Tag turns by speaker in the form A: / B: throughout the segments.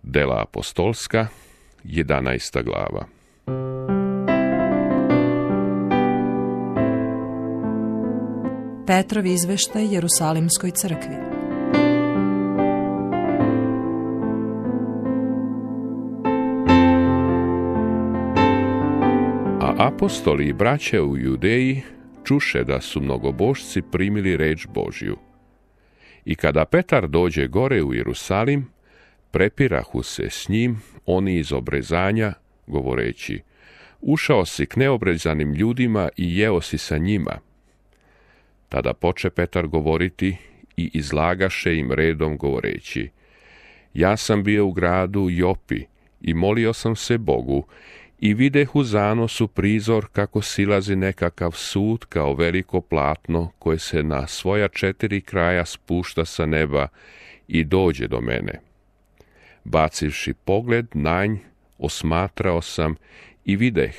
A: Dela apostolska, 11. glava.
B: Petrov izveštaj Jerusalimskoj crkvi.
A: A apostoli i braće u Judeji čuše da su mnogobožci primili reč Božju. I kada Petar dođe gore u Jerusalim, prepirahu se s njim oni iz obrezanja, govoreći: ušao si k neobrezanim ljudima i jeo si sa njima. Tada poče Petar govoriti i izlagaše im redom govoreći: ja sam bio u gradu Jopi i molio sam se Bogu i videh u zanosu prizor kako silazi nekakav sud kao veliko platno koje se na svoja 4 kraja spušta sa neba i dođe do mene. Bacivši pogled na nj, osmatrao sam i videh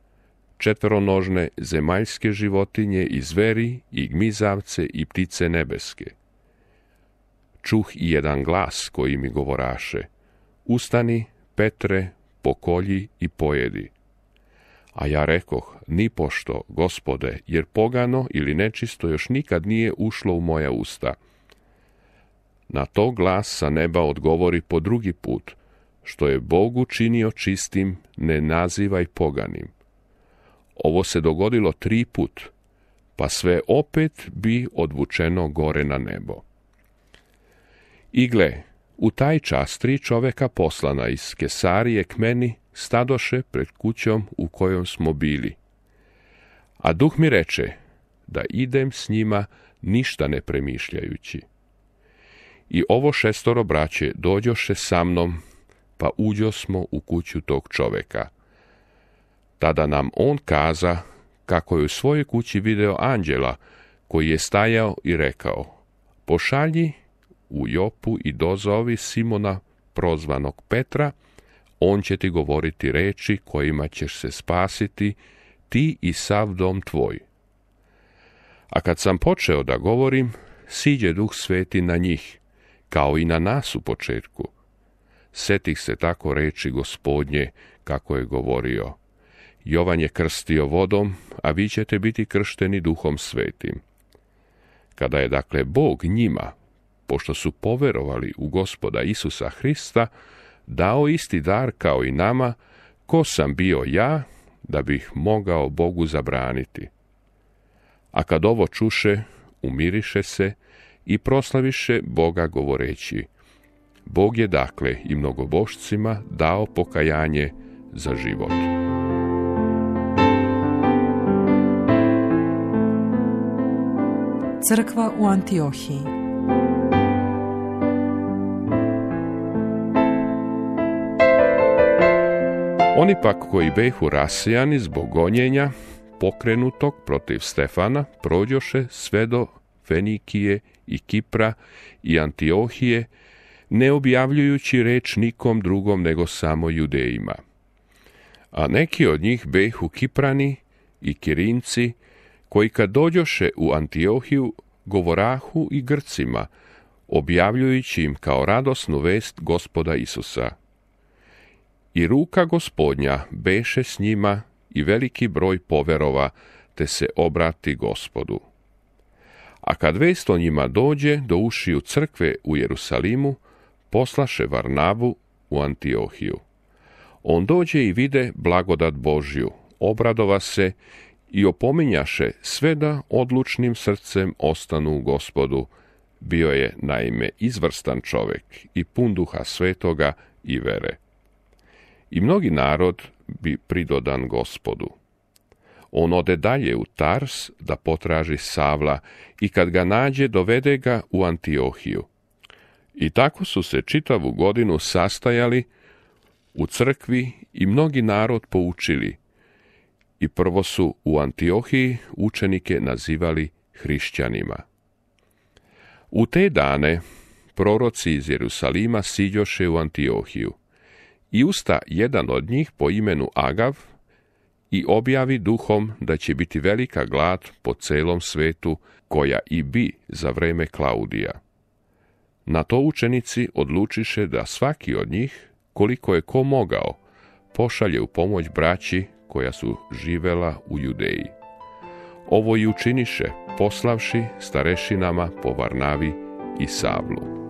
A: 4 zemaljske životinje i zveri i gmizavce i ptice nebeske. Čuh i jedan glas koji mi govoraše: ustani, Petre, pokolji i pojedi. A ja rekoh: nipošto, Gospode, jer pogano ili nečisto još nikad nije ušlo u moja usta. Na to glas sa neba odgovori po drugi put: što je Bog učinio čistim, ne nazivaj poganim. Ovo se dogodilo 3 put, pa sve opet bi odvučeno gore na nebo. I gle, u taj čas 3 čoveka poslana iz Kesarije k meni stadoše pred kućom u kojoj smo bili. A duh mi reče da idem s njima ništa ne premišljajući. I ovo 6 braće dođoše sa mnom, pa uđosmo u kuću tog čoveka. Tada nam on kaza kako je u svojoj kući video anđela koji je stajao i rekao: pošalji u Jopu i dozovi Simona prozvanog Petra, on će ti govoriti reči kojima ćeš se spasiti, ti i sav dom tvoj. A kad sam počeo da govorim, siđe Duh Sveti na njih, kao i na nas u početku. Setih se tako reči Gospodnje kako je govorio: Jovan je krstio vodom, a vi ćete biti kršteni Duhom Svetim. Kada je dakle Bog njima, pošto su poverovali u Gospoda Isusa Hrista, dao isti dar kao i nama, ko sam bio ja, da bih mogao Bogu zabraniti. A kad ovo čuše, umiriše se i proslaviše Boga govoreći: Bog je dakle i mnogobožcima dao pokajanje za život.
B: Crkva u Antiohiji.
A: Oni pak koji behu rasijani zbog gonjenja pokrenutog protiv Stefana prođoše sve do Fenikije i Kipra i Antiohije, ne objavljujući reč nikom drugom nego samo Judejima. A neki od njih behu Kiprani i Kirinci, koji kad dođoše u Antiohiju govorahu i Grcima, objavljujući im kao radosnu vest Gospoda Isusa. I ruka Gospodnja beše s njima i veliki broj poverova, te se obrati Gospodu. A kad vest o njima dođe do ušiju crkve u Jerusalimu, poslaše Varnavu u Antiohiju. On dođe i vide blagodat Božju, obradova se i opominjaše sve da odlučnim srcem ostanu u Gospodu. Bio je naime izvrstan čovek i pun Duha Svetoga i vere. I mnogi narod bi pridodan Gospodu. On ode dalje u Tars da potraži Savla i kad ga nađe dovede ga u Antiohiju. I tako su se čitavu godinu sastajali u crkvi i mnogi narod poučili. I prvo su u Antiohiji učenike nazivali hrišćanima. U te dane proroci iz Jerusalima siđoše u Antiohiju. I usta jedan od njih po imenu Agav i objavi duhom da će biti velika glad po celom svetu, koja i bi za vreme Klaudija. Na to učenici odlučiše da svaki od njih, koliko je ko mogao, pošalje u pomoć braći koja su živela u Judeji. Ovo i učiniše, poslavši starešinama po Varnavi i Savlu.